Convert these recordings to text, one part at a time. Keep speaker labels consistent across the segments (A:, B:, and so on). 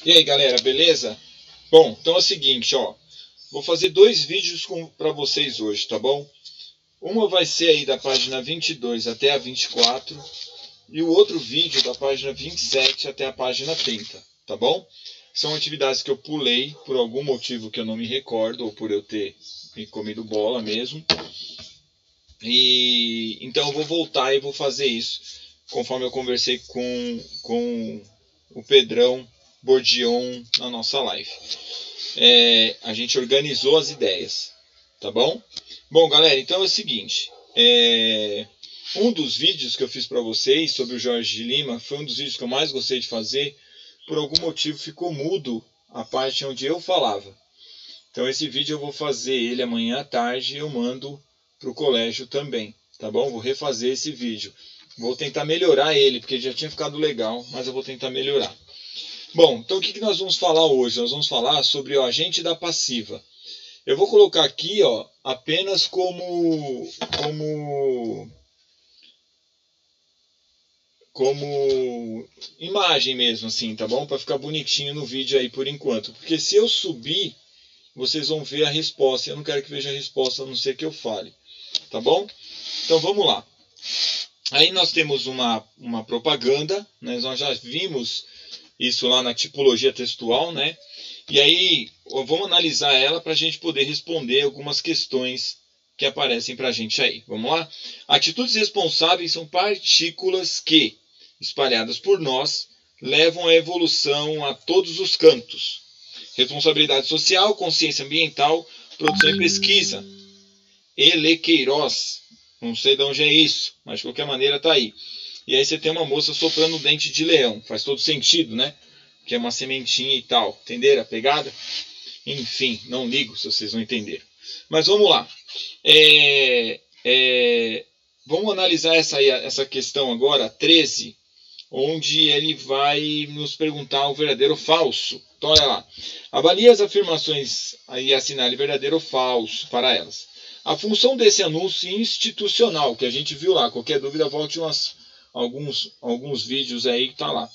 A: E aí galera, beleza? Bom, então é o seguinte, ó. Vou fazer dois vídeos para vocês hoje, tá bom? Uma vai ser aí da página 22 até a 24 e o outro vídeo da página 27 até a página 30, tá bom? São atividades que eu pulei por algum motivo que eu não me recordo, ou por eu ter me comido bola mesmo. E então eu vou voltar e vou fazer isso, conforme eu conversei com o Pedrão Bordion na nossa live. A gente organizou as ideias, tá bom? Bom, galera, então é o seguinte. Um dos vídeos que eu fiz para vocês sobre o Jorge de Lima foi um dos vídeos que eu mais gostei de fazer. Por algum motivo ficou mudo a parte onde eu falava. Então esse vídeo eu vou fazer ele amanhã à tarde e eu mando para o colégio também, tá bom? Vou refazer esse vídeo. Vou tentar melhorar ele, porque já tinha ficado legal, mas eu vou tentar melhorar. Bom, então o que nós vamos falar hoje? Nós vamos falar sobre o agente da passiva. Eu vou colocar aqui, ó, apenas como imagem mesmo, assim, tá bom? Para ficar bonitinho no vídeo aí por enquanto. Porque se eu subir, vocês vão ver a resposta. Eu não quero que veja a resposta, a não ser que eu fale, tá bom? Então vamos lá. Aí nós temos uma propaganda, né? Nós já vimos isso lá na tipologia textual, né? E aí vamos analisar ela para a gente poder responder algumas questões que aparecem para a gente aí. Vamos lá? Atitudes responsáveis são partículas que, espalhadas por nós, levam a evolução a todos os cantos. Responsabilidade social, consciência ambiental, produção e pesquisa. Ele Queiroz. Não sei de onde é isso, mas de qualquer maneira está aí. E aí você tem uma moça soprando o dente de leão. Faz todo sentido, né? Que é uma sementinha e tal. Entenderam a pegada? Enfim, não ligo se vocês não entenderam. Mas vamos lá. Vamos analisar essa questão agora, 13, onde ele vai nos perguntar o verdadeiro ou falso. Então, olha lá. Avalie as afirmações e assinale verdadeiro ou falso para elas. A função desse anúncio institucional, que a gente viu lá, qualquer dúvida, volte alguns vídeos aí que está lá.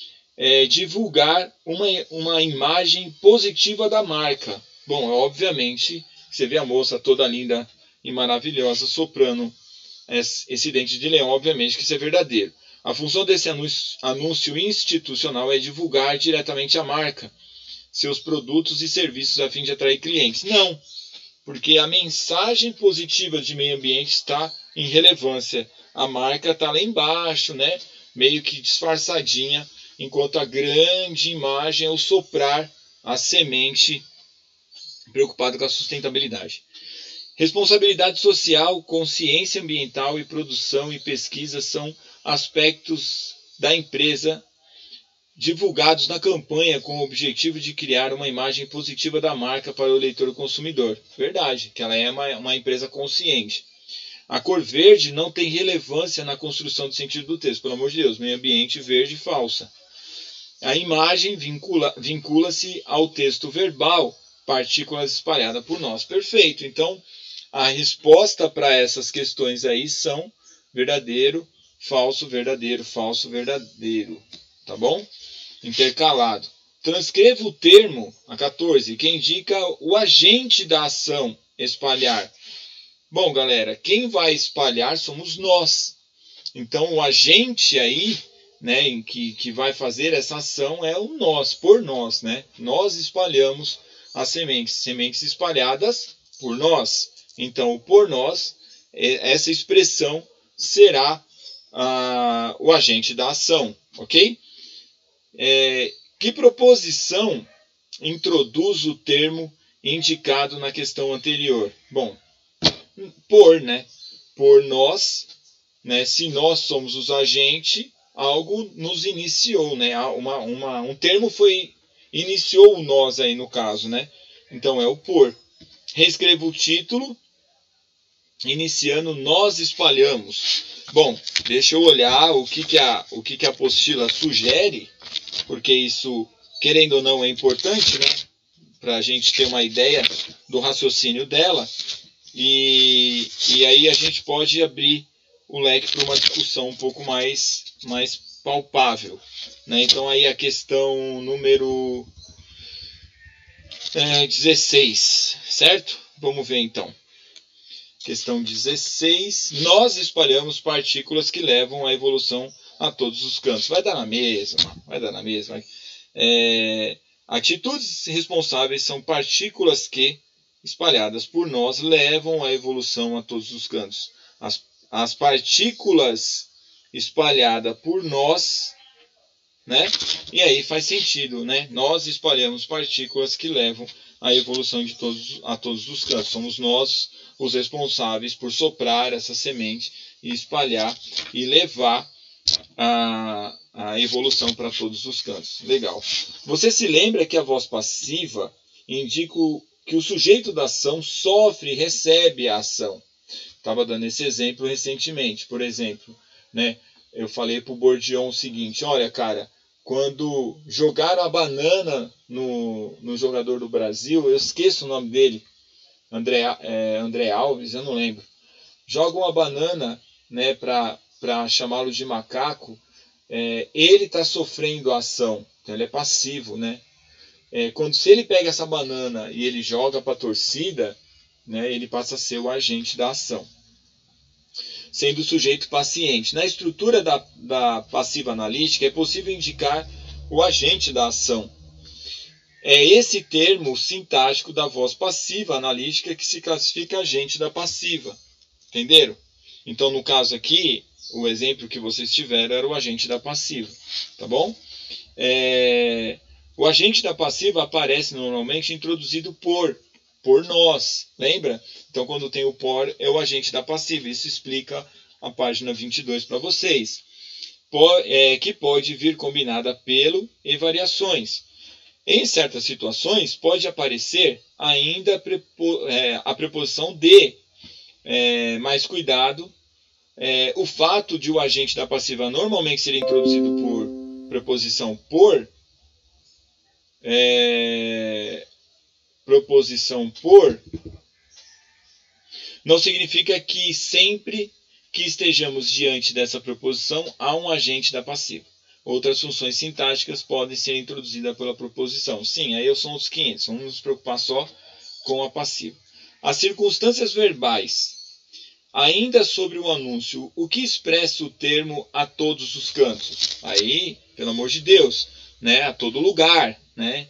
A: Divulgar uma imagem positiva da marca. Bom, obviamente, você vê a moça toda linda e maravilhosa soprando esse dente de leão, obviamente que isso é verdadeiro. A função desse anúncio institucional é divulgar diretamente a marca, seus produtos e serviços a fim de atrair clientes. Não, porque a mensagem positiva de meio ambiente está em relevância. A marca está lá embaixo, né? Meio que disfarçadinha, enquanto a grande imagem é o soprar a semente preocupado com a sustentabilidade. Responsabilidade social, consciência ambiental e produção e pesquisa são aspectos da empresa divulgados na campanha com o objetivo de criar uma imagem positiva da marca para o leitor e consumidor. Verdade, que ela é uma empresa consciente. A cor verde não tem relevância na construção do sentido do texto. Pelo amor de Deus, meio ambiente verde falsa. A imagem vincula-se ao texto verbal, partículas espalhadas por nós. Perfeito. Então, a resposta para essas questões aí são verdadeiro, falso, verdadeiro, falso, verdadeiro. Tá bom? Intercalado. Transcreva o termo, a 14, que indica o agente da ação espalhar. Bom, galera, quem vai espalhar somos nós. Então, o agente aí, né, que vai fazer essa ação é o nós, por nós, né? Nós espalhamos as sementes espalhadas por nós. Então, o por nós, essa expressão será o agente da ação, ok? Que proposição introduz o termo indicado na questão anterior? Bom, por, né? Por nós, né? Se nós somos os agentes, algo nos iniciou, né? Um termo iniciou o nós aí no caso, né? Então é o por. Reescreva o título, iniciando nós espalhamos. Bom, deixa eu olhar o que a apostila sugere, porque isso, querendo ou não, é importante, né? Para a gente ter uma ideia do raciocínio dela. E aí a gente pode abrir o leque para uma discussão um pouco mais palpável, né? Então aí a questão número 16, certo? Vamos ver então. Questão 16. Nós espalhamos partículas que levam a evolução a todos os cantos. Vai dar na mesma, vai dar na mesma. Atitudes responsáveis são partículas que, espalhadas por nós, levam a evolução a todos os cantos. As partículas espalhadas por nós, né? E aí faz sentido, né? Nós espalhamos partículas que levam a evolução a todos os cantos. Somos nós os responsáveis por soprar essa semente e espalhar e levar a evolução para todos os cantos. Legal. Você se lembra que a voz passiva indica que o sujeito da ação sofre e recebe a ação. Estava dando esse exemplo recentemente. Por exemplo, né, eu falei para o Bourdieu o seguinte: olha, cara, quando jogaram a banana no jogador do Brasil, eu esqueço o nome dele, André Alves, eu não lembro. Jogam a banana, né, para chamá-lo de macaco. Ele está sofrendo a ação, então ele é passivo, né? Se ele pega essa banana e ele joga para a torcida, né, ele passa a ser o agente da ação, sendo o sujeito paciente. Na estrutura da passiva analítica é possível indicar o agente da ação. É esse termo sintático da voz passiva analítica que se classifica agente da passiva. Entenderam? Então, no caso aqui, o exemplo que vocês tiveram era o agente da passiva. Tá bom? O agente da passiva aparece normalmente introduzido por nós. Lembra? Então, quando tem o por, é o agente da passiva. Isso explica a página 22 para vocês. Que pode vir combinada pelo e variações. Em certas situações, pode aparecer ainda a preposição de, mais cuidado, o fato de o agente da passiva normalmente ser introduzido por preposição por, não significa que sempre que estejamos diante dessa preposição há um agente da passiva. Outras funções sintáticas podem ser introduzidas pela proposição. Sim, aí são os 500. Vamos nos preocupar só com a passiva. As circunstâncias verbais. Ainda sobre o anúncio, o que expressa o termo a todos os cantos? Aí, pelo amor de Deus, né, a todo lugar, né?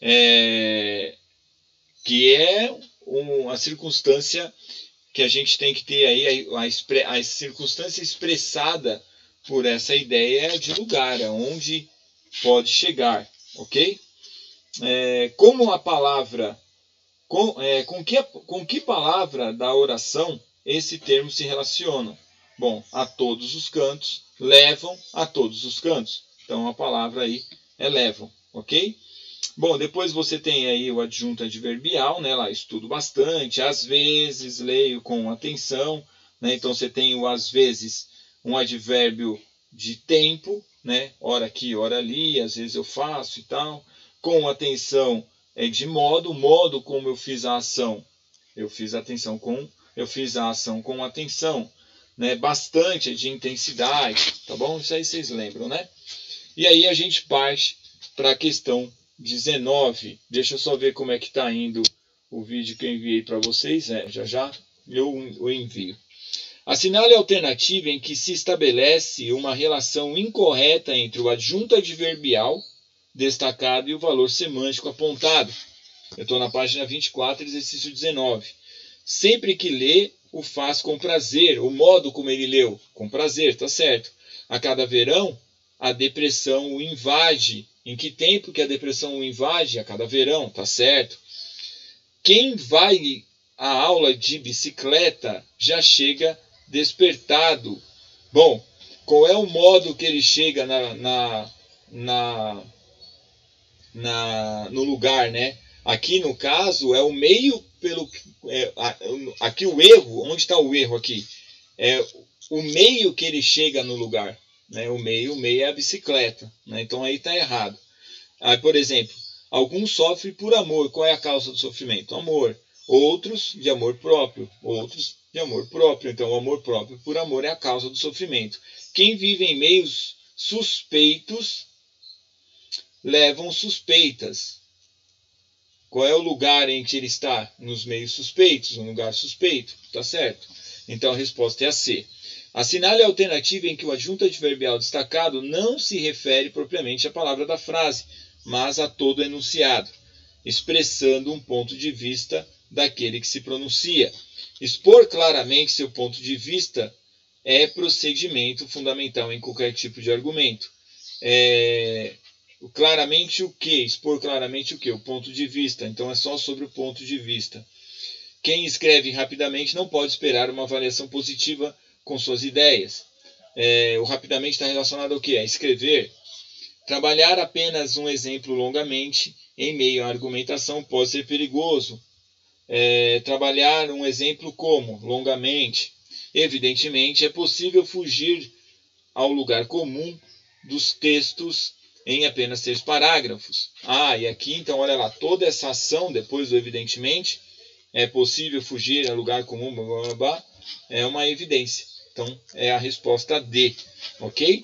A: Que é uma circunstância que a gente tem que ter aí, a circunstância expressada por essa ideia de lugar, onde pode chegar, ok? Como a palavra, com que palavra da oração esse termo se relaciona? Bom, a todos os cantos, levam a todos os cantos. Então a palavra aí é levam, ok? Bom, depois você tem aí o adjunto adverbial, né? Lá estudo bastante, às vezes leio com atenção, né? Então você tem o às vezes, um advérbio de tempo, né? Ora aqui, ora ali, às vezes eu faço e tal. Com atenção de modo como eu fiz a ação. Eu fiz a ação com atenção, né? Bastante de intensidade, tá bom? Isso aí vocês lembram, né? E aí a gente parte para a questão 19. Deixa eu só ver como é que está indo o vídeo que eu enviei para vocês. Já eu envio. Assinale a alternativa em que se estabelece uma relação incorreta entre o adjunto adverbial destacado e o valor semântico apontado. Eu estou na página 24, exercício 19. Sempre que lê, o faz com prazer. O modo como ele leu, com prazer, tá certo. A cada verão, a depressão o invade. Em que tempo que a depressão o invade? A cada verão, tá certo. Quem vai à aula de bicicleta já chega despertado. Bom, qual é o modo que ele chega no lugar, né? Aqui no caso é o meio aqui o erro, onde está o erro aqui? É o meio que ele chega no lugar, né? O meio é a bicicleta, né? Então aí está errado. Aí, por exemplo, alguns sofrem por amor. Qual é a causa do sofrimento? Amor. Outros de amor próprio. Então o amor próprio por amor é a causa do sofrimento. Quem vive em meios suspeitos levam suspeitas. Qual é o lugar em que ele está? Nos meios suspeitos, um lugar suspeito, tá certo? Então a resposta é a C. Assinale a alternativa em que o adjunto adverbial destacado não se refere propriamente à palavra da frase, mas a todo o enunciado, expressando um ponto de vista daquele que se pronuncia. Expor claramente seu ponto de vista é procedimento fundamental em qualquer tipo de argumento. Claramente o que? Expor claramente o que? O ponto de vista. Então é só sobre o ponto de vista. Quem escreve rapidamente não pode esperar uma avaliação positiva com suas ideias. O rapidamente está relacionado ao que? A escrever. Trabalhar apenas um exemplo longamente em meio à argumentação pode ser perigoso. Trabalhar um exemplo como? Longamente. Evidentemente, é possível fugir ao lugar comum dos textos em apenas 3 parágrafos. E aqui, então, olha lá, toda essa ação, depois do evidentemente, é possível fugir ao lugar comum, blá, blá, blá, é uma evidência. Então, é a resposta D, ok?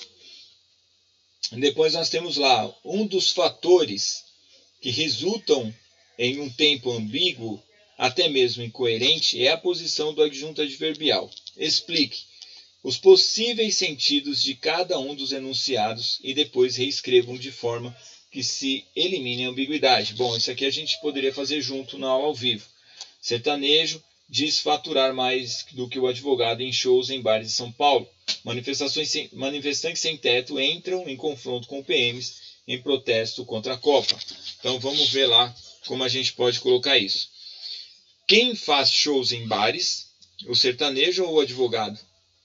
A: Depois nós temos lá, um dos fatores que resultam em um tempo ambíguo, até mesmo incoerente, é a posição do adjunto adverbial. Explique os possíveis sentidos de cada um dos enunciados e depois reescrevam de forma que se elimine a ambiguidade. Bom, isso aqui a gente poderia fazer junto na aula ao vivo. Sertanejo diz faturar mais do que o advogado em shows em bares de São Paulo. Manifestantes sem teto entram em confronto com PMs em protesto contra a Copa. Então vamos ver lá como a gente pode colocar isso. Quem faz shows em bares? O sertanejo ou o advogado?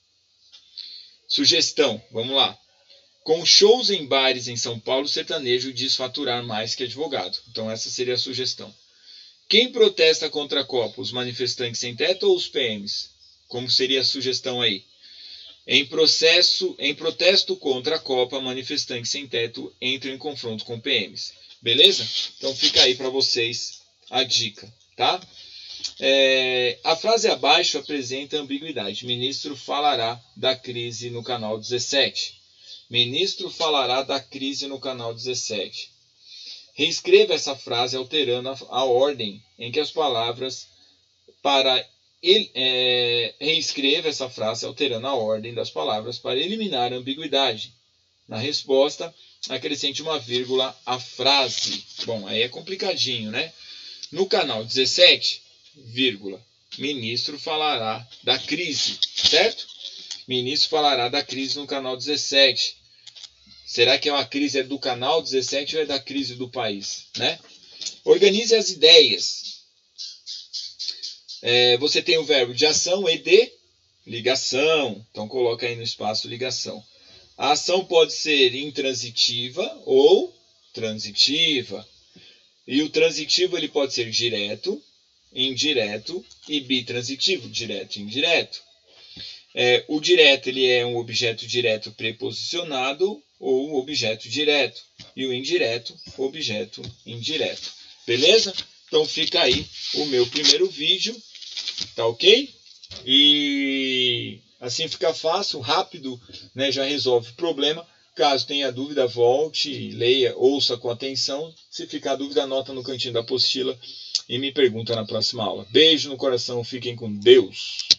A: Sugestão, vamos lá. Com shows em bares em São Paulo, o sertanejo diz faturar mais que advogado. Então essa seria a sugestão. Quem protesta contra a Copa? Os manifestantes sem teto ou os PMs? Como seria a sugestão aí? Em protesto contra a Copa, manifestantes sem teto entram em confronto com PMs. Beleza? Então fica aí para vocês a dica, tá? A frase abaixo apresenta ambiguidade. Ministro falará da crise no canal 17. Ministro falará da crise no canal 17. Reescreva essa frase alterando a ordem em que as palavras reescreva essa frase alterando a ordem das palavras para eliminar a ambiguidade. Na resposta, acrescente uma vírgula à frase. Bom, aí é complicadinho, né? No canal 17, vírgula, ministro falará da crise, certo? Ministro falará da crise no canal 17. Será que a crise é do canal 17 ou é da crise do país, né? Organize as ideias. Você tem o verbo de ação e de ligação. Então coloca aí no espaço ligação. A ação pode ser intransitiva ou transitiva. E o transitivo ele pode ser direto, indireto e bitransitivo, direto e indireto. O direto ele é um objeto direto preposicionado ou objeto direto. E o indireto, objeto indireto. Beleza? Então fica aí o meu primeiro vídeo. Tá ok? E assim fica fácil, rápido, né? Já resolve o problema. Caso tenha dúvida, volte, leia, ouça com atenção. Se ficar dúvida, anota no cantinho da apostila e me pergunta na próxima aula. Beijo no coração, fiquem com Deus!